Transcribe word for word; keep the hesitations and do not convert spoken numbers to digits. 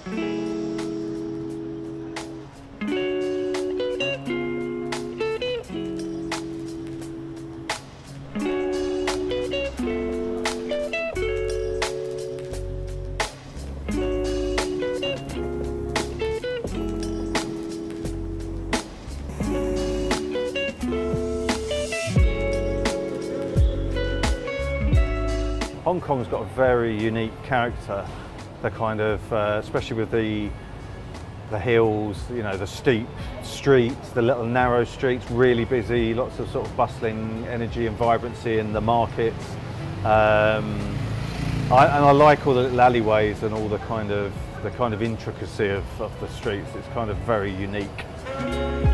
Hong Kong's got a very unique character. The kind of, uh, especially with the the hills, you know, the steep streets, the little narrow streets, really busy, lots of sort of bustling energy and vibrancy in the markets. Um, I, and I like all the little alleyways and all the kind of the kind of intricacy of, of the streets. It's kind of very unique.